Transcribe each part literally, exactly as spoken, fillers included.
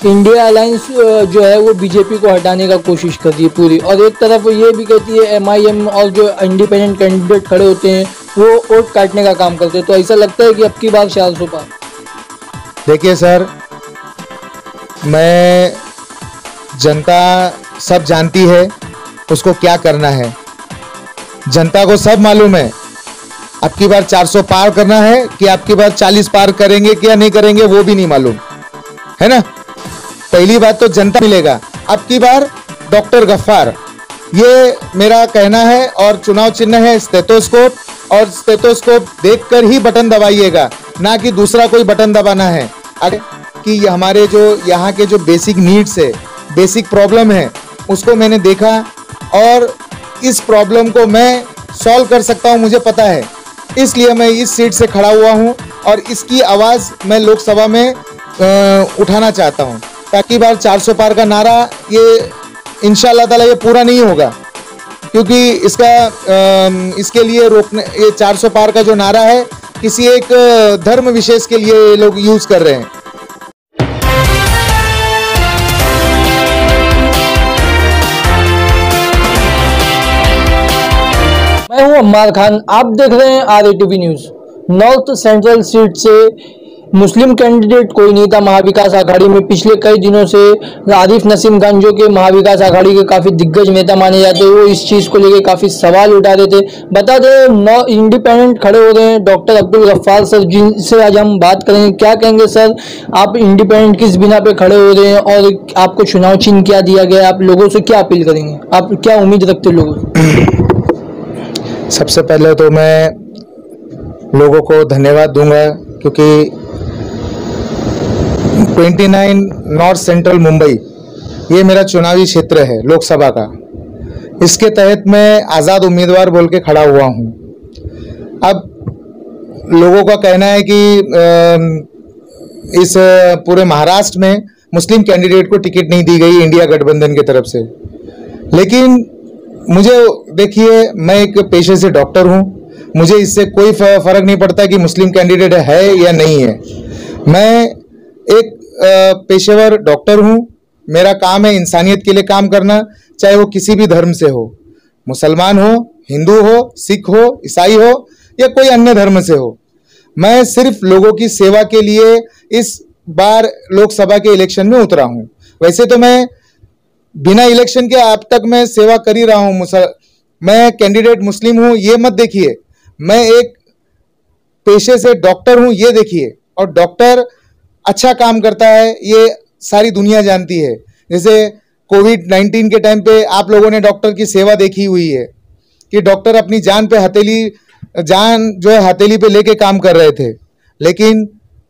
India alliance जो है वो बीजेपी को हटाने का कोशिश कर रही है पूरी, और एक तरफ ये भी कहती है एमआईएम और जो इंडिपेंडेंट कैंडिडेट खड़े होते हैं वो वोट काटने का काम करते हैं। तो ऐसा लगता है कि अब की बार चार सौ पार। देखिए सर, मैं जनता सब जानती है उसको क्या करना है। जनता को सब मालूम है अब की बार चार सौ पार करना है कि अब की बार चालीस पार करेंगे क्या नहीं करेंगे वो भी नहीं मालूम है ना। पहली बात तो जनता मिलेगा। अब की बार डॉक्टर गफ्फार, ये मेरा कहना है, और चुनाव चिन्ह है स्टेथोस्कोप, और स्टेथोस्कोप देखकर ही बटन दबाइएगा, ना कि दूसरा कोई बटन दबाना है। अगर कि हमारे जो यहाँ के जो बेसिक नीड्स है, बेसिक प्रॉब्लम है, उसको मैंने देखा और इस प्रॉब्लम को मैं सॉल्व कर सकता हूँ, मुझे पता है। इसलिए मैं इस सीट से खड़ा हुआ हूँ और इसकी आवाज़ मैं लोकसभा में आ, उठाना चाहता हूँ, ताकि बार चार सौ पार का नारा ये इंशाअल्लाह ताला ये पूरा नहीं होगा, क्योंकि इसका आ, इसके लिए रोकने, ये चार सौ पार का जो नारा है किसी एक धर्म विशेष के लिए लोग यूज़ कर रहे हैं। मैं हूं अम्मार खान, आप देख रहे हैं RATV news. North Central seat से मुस्लिम कैंडिडेट कोई नहीं था महाविकास आघाड़ी में। पिछले कई दिनों से आरिफ नसीम खान, जो कि महाविकास आघाड़ी के काफ़ी दिग्गज नेता माने जाते हैं, वो इस चीज़ को लेकर काफ़ी सवाल उठा रहे थे। बता दें, नौ इंडिपेंडेंट खड़े हो रहे हैं डॉक्टर अब्दुल गफ्फार सर, जिनसे आज हम बात करेंगे। क्या कहेंगे सर, आप इंडिपेंडेंट किस बिना पे खड़े हो रहे हैं और आपको चुनाव चिन्ह क्या दिया गया, आप लोगों से क्या अपील करेंगे, आप क्या उम्मीद रखते हैं लोगों से? सबसे पहले तो मैं लोगों को धन्यवाद दूंगा, क्योंकि उनतीस नॉर्थ सेंट्रल मुंबई ये मेरा चुनावी क्षेत्र है लोकसभा का। इसके तहत मैं आज़ाद उम्मीदवार बोल के खड़ा हुआ हूँ। अब लोगों का कहना है कि इस पूरे महाराष्ट्र में मुस्लिम कैंडिडेट को टिकट नहीं दी गई इंडिया गठबंधन की तरफ से, लेकिन मुझे देखिए, मैं एक पेशे से डॉक्टर हूँ, मुझे इससे कोई फर्क नहीं पड़ता कि मुस्लिम कैंडिडेट है या नहीं है। मैं एक पेशेवर डॉक्टर हूँ, मेरा काम है इंसानियत के लिए काम करना, चाहे वो किसी भी धर्म से हो, मुसलमान हो, हिंदू हो, सिख हो, ईसाई हो या कोई अन्य धर्म से हो। मैं सिर्फ लोगों की सेवा के लिए इस बार लोकसभा के इलेक्शन में उतरा हूँ। वैसे तो मैं बिना इलेक्शन के अब तक मैं सेवा कर ही रहा हूँ। मैं कैंडिडेट मुस्लिम हूँ ये मत देखिए, मैं एक पेशे से डॉक्टर हूँ ये देखिए। और डॉक्टर अच्छा काम करता है ये सारी दुनिया जानती है। जैसे कोविड नाइन्टीन के टाइम पे आप लोगों ने डॉक्टर की सेवा देखी हुई है कि डॉक्टर अपनी जान पे हथेली जान जो है हथेली पे लेके काम कर रहे थे, लेकिन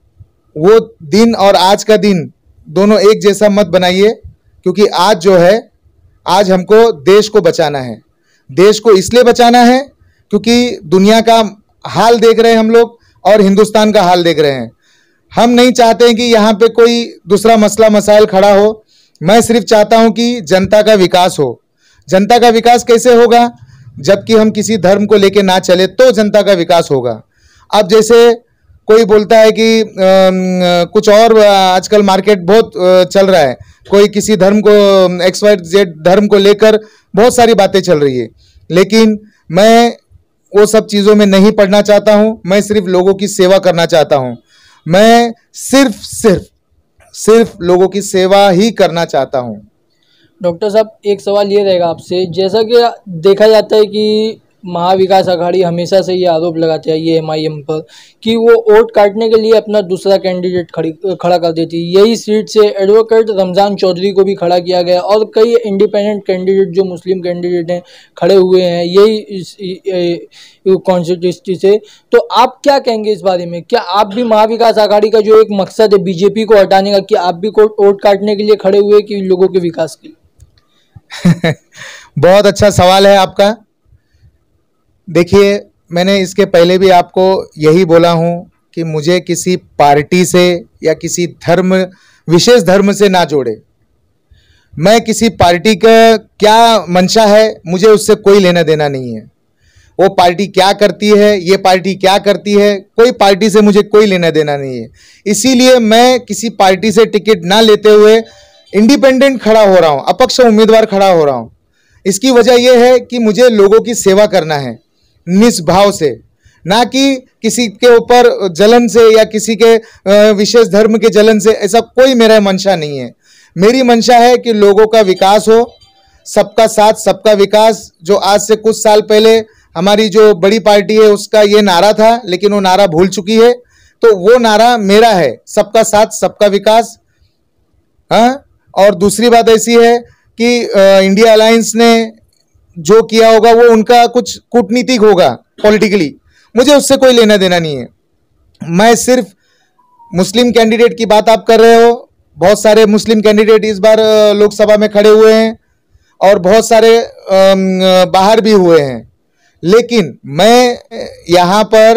वो दिन और आज का दिन दोनों एक जैसा मत बनाइए, क्योंकि आज जो है, आज हमको देश को बचाना है। देश को इसलिए बचाना है क्योंकि दुनिया का हाल देख रहे हैं हम लोग और हिंदुस्तान का हाल देख रहे हैं। हम नहीं चाहते हैं कि यहाँ पे कोई दूसरा मसला मसाइल खड़ा हो। मैं सिर्फ चाहता हूँ कि जनता का विकास हो। जनता का विकास कैसे होगा? जबकि हम किसी धर्म को लेके ना चले तो जनता का विकास होगा। अब जैसे कोई बोलता है कि आ, कुछ और, आजकल मार्केट बहुत चल रहा है, कोई किसी धर्म को, एक्स वाई जेड धर्म को लेकर बहुत सारी बातें चल रही है, लेकिन मैं वो सब चीज़ों में नहीं पढ़ना चाहता हूँ। मैं सिर्फ लोगों की सेवा करना चाहता हूँ। मैं सिर्फ सिर्फ सिर्फ लोगों की सेवा ही करना चाहता हूँ। डॉक्टर साहब, एक सवाल ये रहेगा आपसे, जैसा कि देखा जाता है कि महाविकास आघाड़ी हमेशा से ये आरोप लगाते हैं ये एमआईएम पर कि वो वोट काटने के लिए अपना दूसरा कैंडिडेट खड़ी खड़ा कर देती है। यही सीट से एडवोकेट रमज़ान चौधरी को भी खड़ा किया गया और कई इंडिपेंडेंट कैंडिडेट जो मुस्लिम कैंडिडेट हैं खड़े हुए हैं यही कॉन्स्टिट्यूंसी से। तो आप क्या कहेंगे इस बारे में? क्या आप भी महाविकास आघाड़ी का जो एक मकसद है बीजेपी को हटाने का, कि आप भी वोट काटने के लिए खड़े हुए कि लोगों के विकास के लिए? बहुत अच्छा सवाल है आपका। देखिए, मैंने इसके पहले भी आपको यही बोला हूँ कि मुझे किसी पार्टी से या किसी धर्म, विशेष धर्म से ना जोड़े। मैं किसी पार्टी का क्या मंशा है मुझे उससे कोई लेना देना नहीं है। वो पार्टी क्या करती है, ये पार्टी क्या करती है, कोई पार्टी से मुझे कोई लेना देना नहीं है। इसीलिए मैं किसी पार्टी से टिकट ना लेते हुए इंडिपेंडेंट खड़ा हो रहा हूँ, अपक्ष उम्मीदवार खड़ा हो रहा हूँ। इसकी वजह यह है कि मुझे लोगों की सेवा करना है निस्भाव से, ना कि किसी के ऊपर जलन से या किसी के विशेष धर्म के जलन से। ऐसा कोई मेरा मंशा नहीं है। मेरी मंशा है कि लोगों का विकास हो, सबका साथ सबका विकास। जो आज से कुछ साल पहले हमारी जो बड़ी पार्टी है उसका ये नारा था, लेकिन वो नारा भूल चुकी है, तो वो नारा मेरा है, सबका साथ सबका विकास। हाँ, और दूसरी बात ऐसी है कि इंडिया अलायंस ने जो किया होगा वो उनका कुछ कूटनीतिक होगा, पॉलिटिकली, मुझे उससे कोई लेना देना नहीं है। मैं सिर्फ मुस्लिम कैंडिडेट की बात आप कर रहे हो, बहुत सारे मुस्लिम कैंडिडेट इस बार लोकसभा में खड़े हुए हैं और बहुत सारे बाहर भी हुए हैं, लेकिन मैं यहाँ पर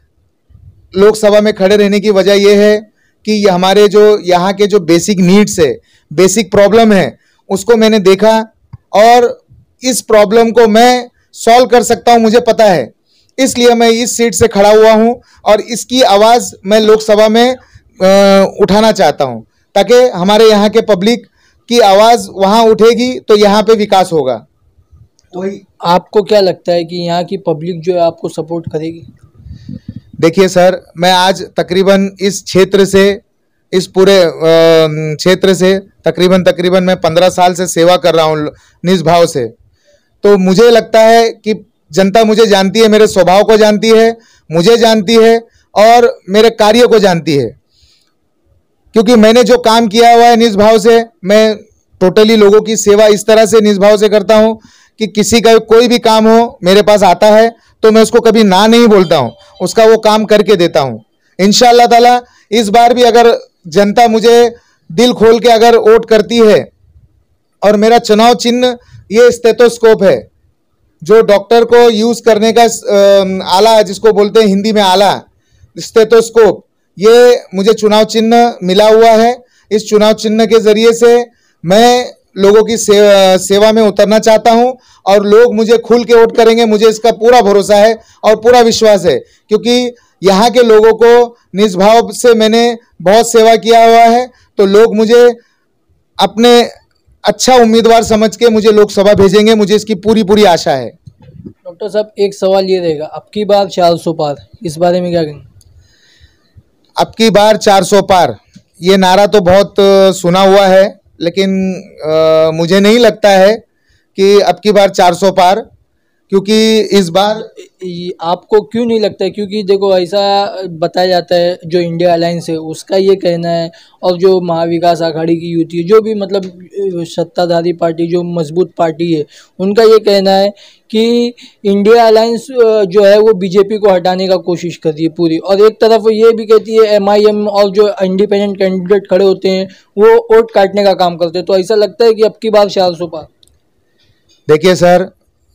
लोकसभा में खड़े रहने की वजह यह है कि हमारे जो यहाँ के जो बेसिक नीड्स है, बेसिक प्रॉब्लम है, उसको मैंने देखा और इस प्रॉब्लम को मैं सॉल्व कर सकता हूँ, मुझे पता है। इसलिए मैं इस सीट से खड़ा हुआ हूँ और इसकी आवाज़ मैं लोकसभा में आ, उठाना चाहता हूँ, ताकि हमारे यहाँ के पब्लिक की आवाज़ वहाँ उठेगी तो यहाँ पे विकास होगा। वही आपको क्या लगता है कि यहाँ की पब्लिक जो है आपको सपोर्ट करेगी? देखिए सर, मैं आज तकरीबन इस क्षेत्र से, इस पूरे क्षेत्र से तकरीबन तकरीबन मैं पंद्रह साल से सेवा कर रहा हूँ निस्भाव से। तो मुझे लगता है कि जनता मुझे जानती है, मेरे स्वभाव को जानती है, मुझे जानती है और मेरे कार्य को जानती है, क्योंकि मैंने जो काम किया हुआ है निस्भाव से। मैं टोटली लोगों की सेवा इस तरह से निस्भाव से करता हूँ कि किसी का कोई भी काम हो मेरे पास आता है तो मैं उसको कभी ना नहीं बोलता हूँ, उसका वो काम करके देता हूँ। इंशाअल्लाह ताला इस बार भी अगर जनता मुझे दिल खोल के अगर वोट करती है, और मेरा चुनाव चिन्ह ये स्टेथोस्कोप है, जो डॉक्टर को यूज़ करने का आला, जिसको बोलते हैं हिंदी में आला, स्टेथोस्कोप, ये मुझे चुनाव चिन्ह मिला हुआ है। इस चुनाव चिन्ह के ज़रिए से मैं लोगों की सेवा सेवा में उतरना चाहता हूं और लोग मुझे खुल के वोट करेंगे, मुझे इसका पूरा भरोसा है और पूरा विश्वास है, क्योंकि यहाँ के लोगों को निस्भाव से मैंने बहुत सेवा किया हुआ है। तो लोग मुझे अपने अच्छा उम्मीदवार समझ के मुझे लोकसभा भेजेंगे, मुझे इसकी पूरी पूरी आशा है। डॉक्टर साहब, एक सवाल ये रहेगा, अब की बार चार सौ पार, इस बारे में क्या कहेंगे? अब की बार चार सौ पार, ये नारा तो बहुत सुना हुआ है, लेकिन आ, मुझे नहीं लगता है कि अब की बार चार सौ पार, क्योंकि इस बार आपको क्यों नहीं लगता है? क्योंकि देखो, ऐसा बताया जाता है, जो इंडिया अलायंस है उसका ये कहना है, और जो महाविकास आघाड़ी की युति है, जो भी मतलब सत्ताधारी पार्टी, जो मजबूत पार्टी है, उनका ये कहना है कि इंडिया अलायंस जो है वो बीजेपी को हटाने का कोशिश कर रही है पूरी, और एक तरफ वो ये भी कहती है एमआईएम और जो इंडिपेंडेंट कैंडिडेट खड़े होते हैं वो वोट काटने का काम करते हैं। तो ऐसा लगता है कि अब की बार चार सौ पार। देखिए सर,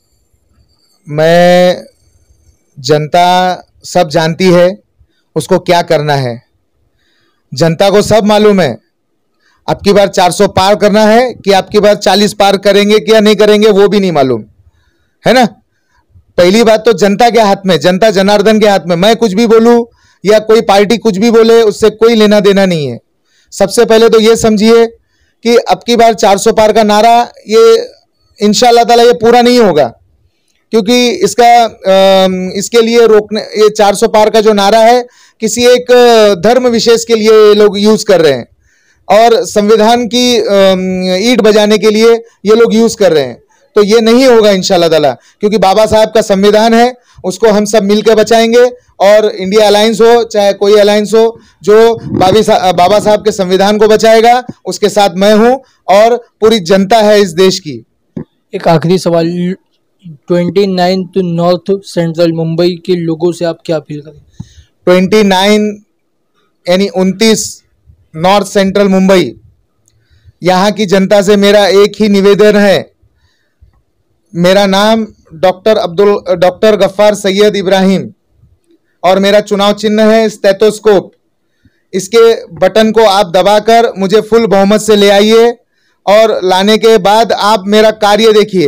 मैं, जनता सब जानती है उसको क्या करना है, जनता को सब मालूम है। अब की बार चार सौ पार करना है कि अब की बार चालीस पार करेंगे क्या नहीं करेंगे वो भी नहीं मालूम है ना। पहली बात तो जनता के हाथ में, जनता जनार्दन के हाथ में। मैं कुछ भी बोलूं या कोई पार्टी कुछ भी बोले, उससे कोई लेना देना नहीं है। सबसे पहले तो ये समझिए कि अब की बार चार सौ पार का नारा ये इंशाअल्लाह ताला ये पूरा नहीं होगा, क्योंकि इसका इसके लिए रोकने, ये चार सौ पार का जो नारा है किसी एक धर्म विशेष के लिए ये लोग यूज कर रहे हैं, और संविधान की ईंट बजाने के लिए ये लोग यूज कर रहे हैं। तो ये नहीं होगा इंशाअल्लाह ताला, क्योंकि बाबा साहब का संविधान है, उसको हम सब मिलकर बचाएंगे। और इंडिया अलायंस हो चाहे कोई अलायंस हो, जो बाबा साहब के संविधान को बचाएगा उसके साथ मैं हूं और पूरी जनता है इस देश की। एक आखिरी सवाल, twenty ninth North Central Mumbai के लोगों से आप क्या अपील करें? ट्वेंटी नाइन यानी उनतीस नॉर्थ सेंट्रल मुंबई, यहाँ की जनता से मेरा एक ही निवेदन है। मेरा नाम डॉक्टर अब्दुल डॉक्टर गफ्फार सैयद इब्राहिम और मेरा चुनाव चिन्ह है स्टेथोस्कोप। इसके बटन को आप दबाकर मुझे फुल बहुमत से ले आइए, और लाने के बाद आप मेरा कार्य देखिए।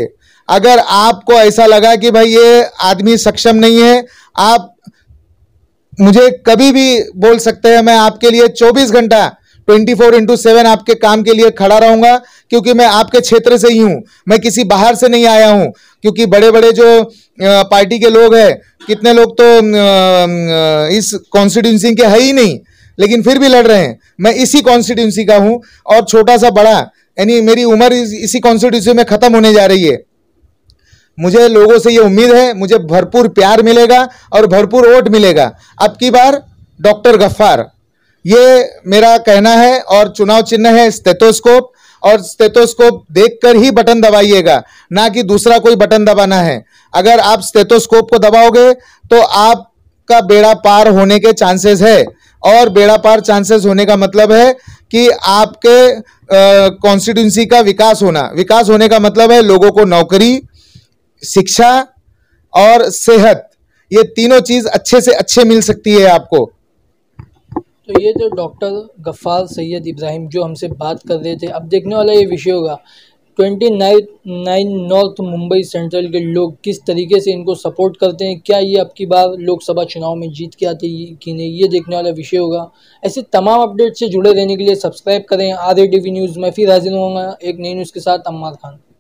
अगर आपको ऐसा लगा कि भाई ये आदमी सक्षम नहीं है, आप मुझे कभी भी बोल सकते हैं। मैं आपके लिए चौबीस घंटा ट्वेंटी फोर इंटू सेवन आपके काम के लिए खड़ा रहूंगा, क्योंकि मैं आपके क्षेत्र से ही हूं, मैं किसी बाहर से नहीं आया हूं। क्योंकि बड़े बड़े जो पार्टी के लोग हैं, कितने लोग तो इस कॉन्स्टिट्यूंसी के है ही नहीं, लेकिन फिर भी लड़ रहे हैं। मैं इसी कॉन्स्टिट्यूंसी का हूं, और छोटा सा बड़ा, यानी मेरी उम्र इसी कॉन्स्टिट्यूंसी में खत्म होने जा रही है। मुझे लोगों से ये उम्मीद है, मुझे भरपूर प्यार मिलेगा और भरपूर वोट मिलेगा। अब की बार डॉक्टर गफ्फार, ये मेरा कहना है। और चुनाव चिन्ह है स्टेथोस्कोप, और स्टेथोस्कोप देखकर ही बटन दबाइएगा, ना कि दूसरा कोई बटन दबाना है। अगर आप स्टेथोस्कोप को दबाओगे तो आपका बेड़ा पार होने के चांसेस है, और बेड़ा पार चांसेस होने का मतलब है कि आपके कॉन्स्टिट्यूंसी का विकास होना। विकास होने का मतलब है लोगों को नौकरी, शिक्षा और सेहत, ये तीनों चीज अच्छे से अच्छे मिल सकती है आपको। तो ये तो डॉक्टर गफ्फार सैयद इब्राहिम जो हमसे बात कर रहे थे। अब देखने वाला ये विषय होगा twenty nine North Mumbai Central के लोग किस तरीके से इनको सपोर्ट करते हैं। क्या ये अब की बार लोकसभा चुनाव में जीत के आते हैं कि नहीं, ये देखने वाला विषय होगा। ऐसे तमाम अपडेट से जुड़े रहने के लिए सब्सक्राइब करें R A T V news में। फिर हाजिर होऊंगा एक नई न्यूज़ के साथ। अम्मार खान।